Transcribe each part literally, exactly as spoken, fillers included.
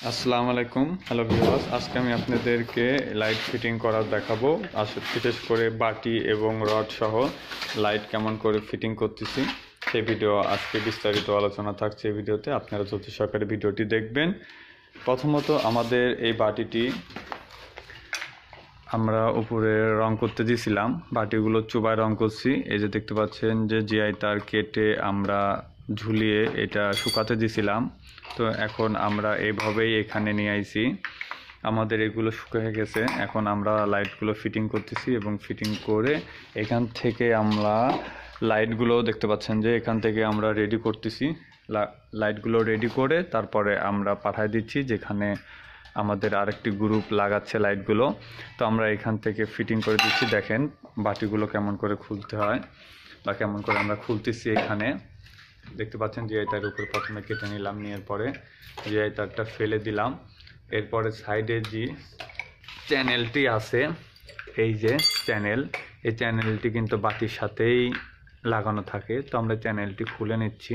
আসসালামু আলাইকুম hello viewers আজকে আমি আপনাদেরকে লাইট ফিটিং করা দেখাবো আসলে বিশেষ করে বাটি এবং রড সহ লাইট কেমন করে ফিটিং করতেছি সেই ভিডিও আজকে বিস্তারিত আলোচনা থাকছে এই ভিডিওতে আপনারা যত সহকারে ভিডিওটি দেখবেন। প্রথমত আমাদের এই বাটিটি আমরা উপরে রং করতে দিয়েছিলাম, বাটিগুলো চুবায় রং করছি। এই যে দেখতে পাচ্ছেন যে জিআই তার কেটে আমরা ঝুলিয়ে এটা শুকাতে দিয়েছিলাম। তো এখন আমরা এইভাবেই এখানে নিয়ে আইছি, আমাদের এগুলো শুকিয়ে গেছে। এখন আমরা লাইটগুলো ফিটিং করতেছি এবং ফিটিং করে এখান থেকে আমরা লাইটগুলো দেখতে পাচ্ছেন যে এখান থেকে আমরা রেডি করতেছি। লাইটগুলো রেডি করে তারপরে আমরা পাঠিয়ে দিচ্ছি যেখানে আমাদের আরেকটি গ্রুপ লাগাচ্ছে লাইটগুলো। তো আমরা এখান থেকে ফিটিং করে দিচ্ছি। দেখেন বাটিগুলো কেমন করে খুলতে হয় বা কেমন করে আমরা খুলতেছি। এখানে দেখতে পাচ্ছেন জিআই তার উপর প্রথমে কেটে নিলাম, নেওয়ার পরে জিআই তারটা ফেলে দিলাম। এরপরে সাইডে যে চ্যানেলটি আছে, এই যে চ্যানেল, এই চ্যানেলটি কিন্তু বাটির সাথেই লাগানো থাকে। তো আমরা চ্যানেলটি খুলে নিচ্ছি।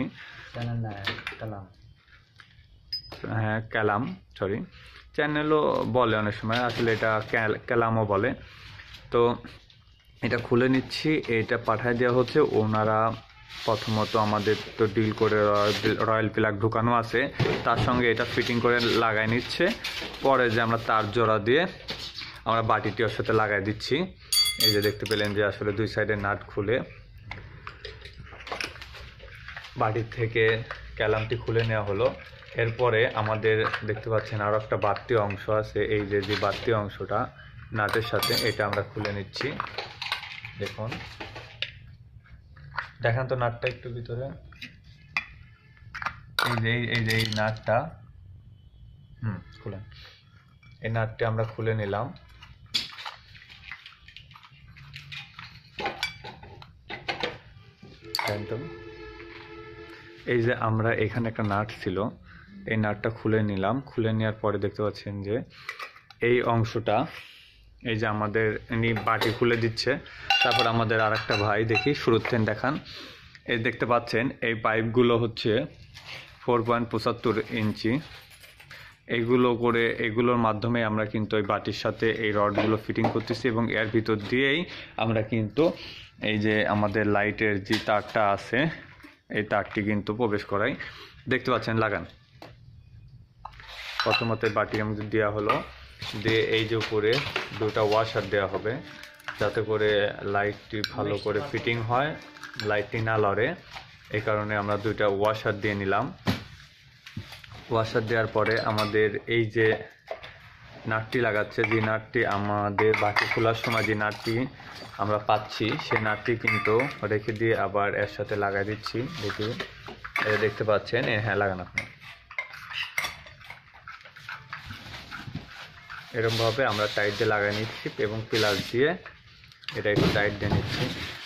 হ্যাঁ ক্যালাম, সরি চ্যানেলও বলে অনেক সময়, আসলে এটা ক্যালামও বলে। তো এটা খুলে নিচ্ছি, এটা পাঠিয়ে দেওয়া হচ্ছে। ওনারা প্রথমত আমাদের তো ডিল করে রয়্যাল প্লাগ ঢুকানো আছে, তার সঙ্গে এটা ফিটিং করে লাগাই নিচ্ছে। পরে যে আমরা তার জোড়া দিয়ে আমরা বাটিটি ওর সাথে লাগাই দিচ্ছি। এই যে দেখতে পেলেন যে আসলে দুই সাইডে নাট খুলে বাটির থেকে ক্যালামটি খুলে নেওয়া হলো। এরপরে আমাদের দেখতে পাচ্ছেন আরও একটা বাড়তি অংশ আছে, এই যে যে বাড়তি অংশটা নাটের সাথে, এটা আমরা খুলে নিচ্ছি। দেখুন, দেখান তো নাটটা একটু ভিতরে। এই যে এই যে এই নাটটা, হুম খুলেন। এই নাটটি আমরা খুলে নিলাম। এই যে আমরা এখানে একটা নাট ছিল, এই নাটটা খুলে নিলাম। খুলে নেওয়ার পরে দেখতে পাচ্ছেন যে এই অংশটা, এই যে আমাদের ইনি বাটি খুলে দিচ্ছে। তারপর আমাদের আর একটা ভাই, দেখি শুরুতে দেখান। এই দেখতে পাচ্ছেন এই পাইপগুলো হচ্ছে ফোর পয়েন্ট পঁচাত্তর ইঞ্চি। এইগুলো করে এগুলোর মাধ্যমে আমরা কিন্তু এই বাটির সাথে এই রডগুলো ফিটিং করতেছি এবং এর ভিতর দিয়েই আমরা কিন্তু এই যে আমাদের লাইটের যে তারটা আছে এই তারটি কিন্তু প্রবেশ করাই। দেখতে পাচ্ছেন, লাগান। প্রথমত বাটির মধ্যে দেওয়া হলো, দিয়ে এই যে উপরে দুটা ওয়াশার দেওয়া হবে যাতে করে লাইটটি ভালো করে ফিটিং হয়, লাইটটি না লড়ে। এই কারণে আমরা দুইটা ওয়াশার দিয়ে নিলাম। ওয়াশার দেওয়ার পরে আমাদের এই যে নাটটি লাগাচ্ছে, যে নাটটি আমাদের বাটি খোলার সময় যে নাটটি আমরা পাচ্ছি সেই নাটটি কিন্তু রেখে দিয়ে আবার এর সাথে লাগাই দিচ্ছি। দেখি, এটা দেখতে পাচ্ছেন, হ্যাঁ লাগান আপনি। এরকমভাবে আমরা টাইট দিয়ে লাগাই নিচ্ছি এবং প্লাস দিয়ে এটা একটু টাইট দিয়ে নিচ্ছি।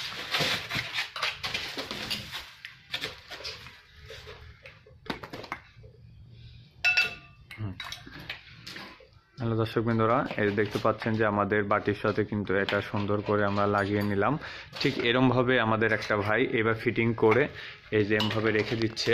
হ্যালো দর্শকবৃন্দরা, এই দেখতে পাচ্ছেন যে আমাদের বাটির সাথে কিন্তু এটা সুন্দর করে আমরা লাগিয়ে নিলাম। ঠিক এরমভাবে আমাদের একটা ভাই এবার ফিটিং করে এই যে এমভাবে রেখে দিচ্ছে।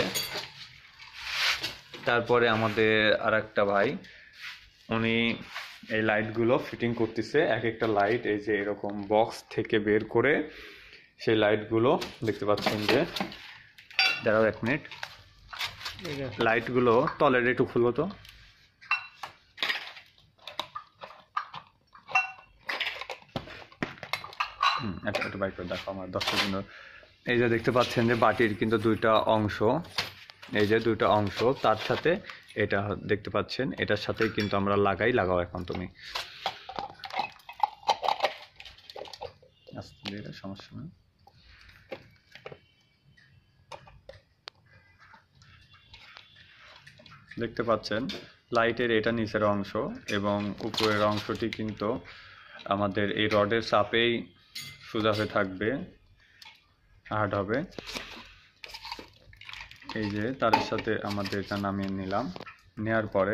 তারপরে আমাদের আর একটা ভাই, উনি এই লাইটগুলো ফিটিং করতেছে। এক একটা লাইট এই যে এরকম বক্স থেকে বের করে সেই লাইটগুলো দেখতে পাচ্ছেন যে, দাঁড়াও এক মিনিট, লাইটগুলো তলের একটু খুলবো তো। হুম একটা একটা বাইক করে দেখো আমার দর্শকবৃন্দ। এই যে দেখতে পাচ্ছেন যে বাটির কিন্তু দুইটা অংশ, এই যে দুইটা অংশ, তার সাথে এটা দেখতে পাচ্ছেন, এটার সাথেই কিন্তু আমরা লাগাই। লাগাও এখন তুমি, এটা সমস্যা না। দেখতে পাচ্ছেন লাইটের এটা নিচের অংশ এবং উপরের অংশটি কিন্তু আমাদের এই রডের চাপেই সোজা হয়ে থাকবে, হার্ড হবে। এই যে তারের সাথে আমাদের এটা নামিয়ে নিলাম। নেয়ার পরে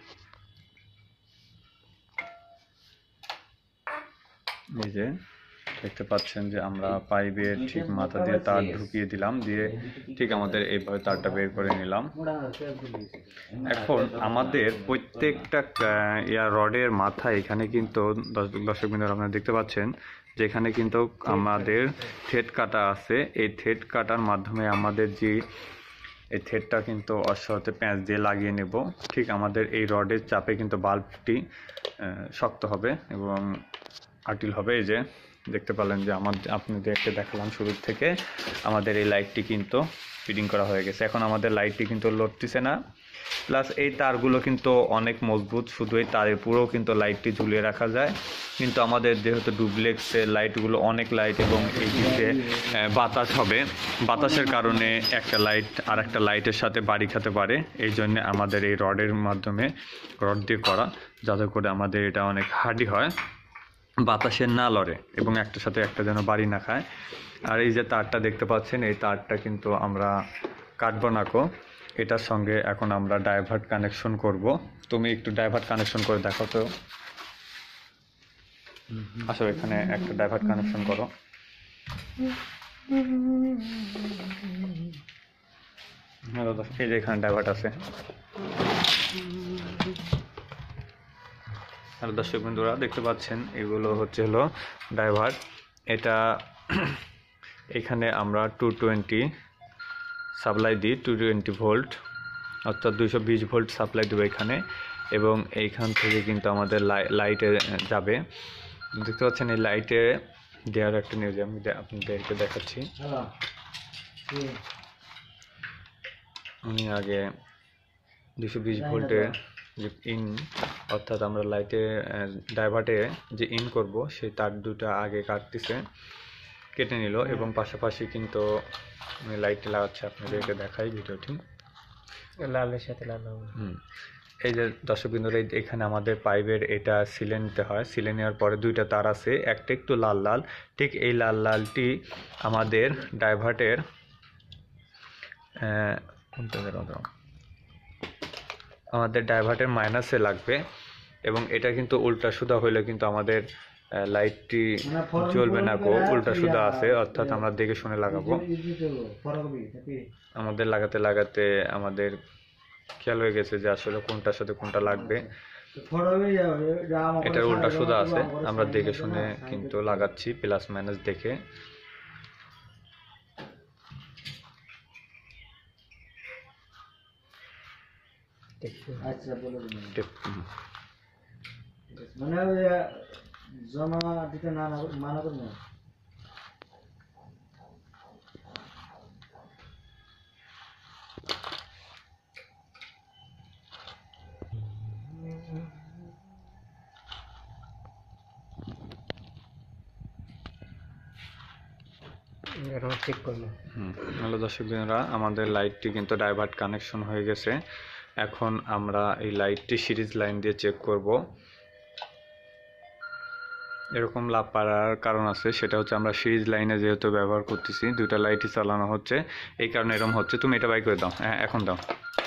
এই যে দেখতে পাচ্ছেন যে আমরা পাইপের ঠিক মাথা দিয়ে তার ঢুকিয়ে দিলাম, দিয়ে ঠিক আমাদের এইভাবে তারটা বের করে নিলাম। এখন আমাদের প্রত্যেকটা ইয়া রডের মাথা এখানে কিন্তু দর্শক বিন্দু আপনারা দেখতে পাচ্ছেন যে এখানে কিন্তু আমাদের থ্রেড কাটা আছে। এই থ্রেড কাটার মাধ্যমে আমাদের যে এই থ্রেডটা কিন্তু অশ্বতে প্যাঁচ দিয়ে লাগিয়ে নেব। ঠিক আমাদের এই রডের চাপে কিন্তু বাল্বটি শক্ত হবে এবং আটিল হবে। এই যে দেখতে পেলেন যে আমার আপনাদেরকে দেখালাম শুরু থেকে আমাদের এই লাইটটি কিন্তু ফিটিং করা হয়ে গেছে। এখন আমাদের লাইটটি কিন্তু লড়তেছে না, প্লাস এই তারগুলো কিন্তু অনেক মজবুত, শুধু এই তারের পুরো কিন্তু লাইটটি ঝুলিয়ে রাখা যায়। কিন্তু আমাদের যেহেতু ডুপ্লেক্সের লাইটগুলো অনেক লাইট এবং এই দিকে বাতাস হবে, বাতাসের কারণে একটা লাইট আর একটা লাইটের সাথে বাড়ি খেতে পারে। এই জন্য আমাদের এই রডের মাধ্যমে রড দিয়ে করা, যাতে করে আমাদের এটা অনেক হার্ডি হয়, বাতাসে না লড়ে এবং একটার সাথে একটা যেন বাড়ি না খায়। আর এই যে তারটা দেখতে পাচ্ছেন, এই তারটা কিন্তু আমরা কাটবো নাকো, এটার সঙ্গে এখন আমরা ডাইভার্ট কানেকশন করব। তুমি একটু ডাইভার্ট কানেকশন করে দেখো তো। আসলে এখানে একটা ডাইভার্ট কানেকশন করো। এই যে এখানে ডাইভার্ট আছে। আর দর্শক বন্ধুরা দেখতে পাচ্ছেন এগুলো হচ্ছে হলো ডাইভার্ট। এটা এখানে আমরা টু টোয়েন্টি সাপ্লাই দিই, টু টোয়েন্টি ভোল্ট অর্থাৎ দুইশো বিশ ভোল্ট সাপ্লাই দেবো এখানে, এবং এইখান থেকে কিন্তু আমাদের লাইটে যাবে। দেখতে পাচ্ছেন এই লাইটে দেওয়ার একটা নিউজ আমি আপনাদেরকে দেখাচ্ছি। আমি আগে দুইশো বিশ ভোল্টের যে ইন অর্থাৎ আমরা লাইটে ডাইভার্টে যে ইন করব সেই তার দুটা আগে কাটতেছে, কেটে নিল এবং পাশাপাশি কিন্তু আমি লাইটটি লাগাচ্ছি, আপনাদেরকে দেখাই ভিডিওটি। লালের সাথে লাল হুম এই যে দর্শক বিন্দুরা এখানে আমাদের পাইপের এটা সিলে নিতে হয়। সিলে নেওয়ার পরে দুইটা তার আছে, একটা একটু লাল লাল, ঠিক এই লাল লালটি আমাদের ডাইভার্টের আমাদের ডাইভার্টের মাইনাসে লাগবে এবং এটা কিন্তু উল্টা সুদা হইলে কিন্তু আমাদের লাইটটি জ্বলবে না গো, উল্টা সুদা আছে, অর্থাৎ আমরা দেখে শুনে লাগাবো। আমাদের লাগাতে লাগাতে আমাদের খেয়াল হয়ে গেছে যে আসলে কোনটার সাথে কোনটা লাগবে। এটার উল্টা সুদা আছে, আমরা দেখে শুনে কিন্তু লাগাচ্ছি প্লাস মাইনাস দেখে। আচ্ছা বলে দিন, মানে জমা দিতে না মানা করুন না। চেক করবো। হুম হ্যালো দর্শক বন্ধুরা, আমাদের লাইটটি কিন্তু ডাইভার্ট কানেকশন হয়ে গেছে। এখন আমরা এই লাইটটি সিরিজ লাইন দিয়ে চেক করব। এরকম লাভ পাওয়ার কারণ আছে, সেটা হচ্ছে আমরা সিরিজ লাইনে যেহেতু ব্যবহার করতেছি, দুইটা লাইটই চালানো হচ্ছে, এই কারণে এরকম হচ্ছে। তুমি এটা বাই করে দাও, হ্যাঁ এখন দাও।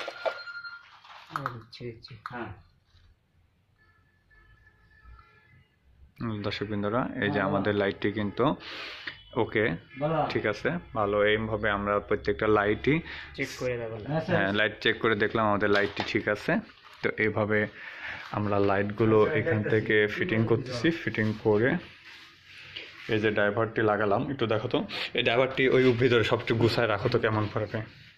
দর্শক বন্ধুরা এই যে আমাদের লাইটটি কিন্তু ওকে ঠিক আছে, ভালো। এইভাবে আমরা প্রত্যেকটা লাইটই চেক করে দেব, হ্যাঁ লাইট চেক করে দেখলাম আমাদের লাইটটি ঠিক আছে। তো এইভাবে আমরা লাইটগুলো এখান থেকে ফিটিং করতেছি। ফিটিং করে এই যে ড্রাইভারটি লাগালাম, একটু দেখো তো এই ড্রাইভারটি ওই ভিতরে সবচেয়ে গুছায় রাখো তো কেমন পারবে।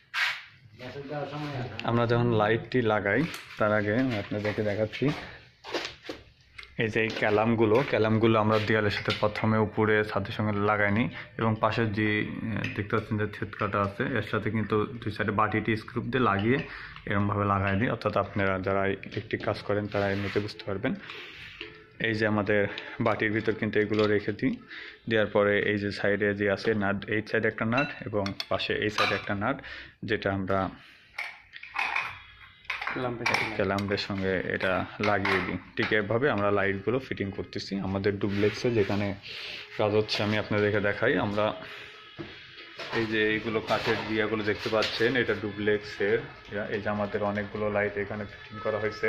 আমরা যখন লাইটটি লাগাই তার আগে আপনাদেরকে দেখাচ্ছি এই যে এই ক্যালামগুলো ক্যালামগুলো আমরা দেয়ালের সাথে প্রথমে উপরে ছাদের সঙ্গে লাগাইনি, এবং পাশের যে দেখতে পাচ্ছেন যে থ্রেড কাটা আছে এর সাথে কিন্তু দুই সাইডে বাটিটি স্ক্রু দিয়ে লাগিয়ে এরকমভাবে লাগাই দিই, অর্থাৎ আপনারা যারা ইলেকট্রিক কাজ করেন তারা এমনিতে বুঝতে পারবেন। এই যে আমাদের বাটির ভিতর কিন্তু এগুলো রেখে দিই, দেওয়ার পরে এই যে সাইডে যে আছে নাট, এই সাইডে একটা নাট এবং পাশে এই সাইডে একটা নাট, যেটা আমরা ক্যালাম্পের সঙ্গে এটা লাগিয়ে দিই। ঠিক এভাবে আমরা লাইটগুলো ফিটিং করতেছি আমাদের ডুপ্লেক্সে যেখানে কাজ হচ্ছে। আমি আপনাদেরকে দেখাই, আমরা এই যে এইগুলো কাঠের দিয়াগুলো দেখতে পাচ্ছেন, এটা ডুপ্লেক্সের। এই যে আমাদের অনেকগুলো লাইট এখানে ফিটিং করা হয়েছে।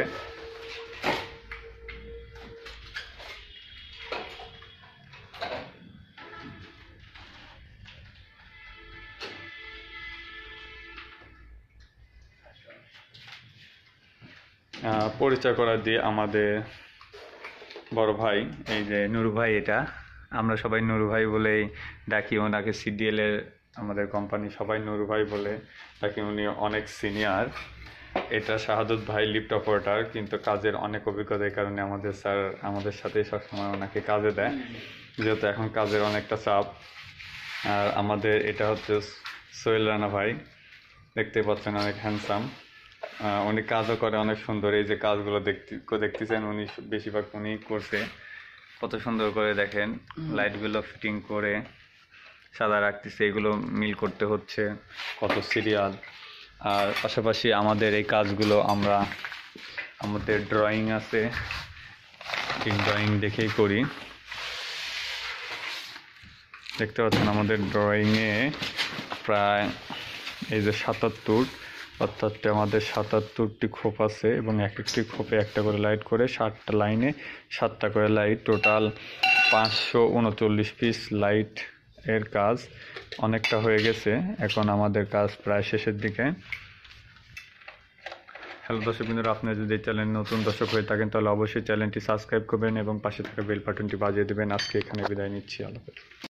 আহ, পরিচয় করা দিয়ে আমাদের বড় ভাই, এই যে নুরু ভাই, এটা আমরা সবাই নুরু ভাই বলেই ডাকি। ওনাকে সিডিএল এর আমাদের কোম্পানি সবাই নুরু ভাই বলে ডাকি। উনি অনেক সিনিয়র। এটা শাহাদত ভাই লিফট অপারেটর, কিন্তু কাজের অনেক অভিজ্ঞতার কারণে আমাদের স্যার আমাদের সাথে সবসময় ওনাকে কাজে দেয়, যেহেতু এখন কাজের অনেকটা চাপ। আর আমাদের এটা হচ্ছে সোহেল রানা ভাই, দেখতে পাচ্ছেন অনেক হ্যান্ডসাম। উনি কাজও করে অনেক সুন্দর। এই যে কাজগুলো দেখতে দেখতেছেন উনি বেশিরভাগ উনি করছে, কত সুন্দর করে দেখেন লাইটগুলো ফিটিং করে সাদা রাখতেছে, এগুলো মিল করতে হচ্ছে, কত সিরিয়াল। আর পাশাপাশি আমাদের এই কাজগুলো আমরা আমাদের ড্রয়িং আছে, ঠিক ড্রয়িং দেখেই করি। দেখতে পাচ্ছেন আমাদের ড্রয়িংয়ে প্রায় এই যে সাতাত্তর, অর্থাৎ আমাদের সাতাত্তরটি খোপ আছে এবং এক একটি খোপে একটা করে লাইট করে, সাতটা লাইনে সাতটা করে লাইট, টোটাল পাঁচশো উনচল্লিশ পিস লাইট এর কাজ অনেকটা হয়ে গেছে। এখন আমাদের কাজ প্রায় শেষের দিকে। হ্যালো দর্শক বন্ধুরা, আপনারা যদি এই চ্যানেল নতুন দর্শক হয়ে থাকেন তাহলে অবশ্যই চ্যানেলটি সাবস্ক্রাইব করবেন এবং পাশে থাকা বেল বাটনটি বাজিয়ে দেবেন। আজকে এখানে বিদায় নিচ্ছি। আল্লাহ হাফেজ।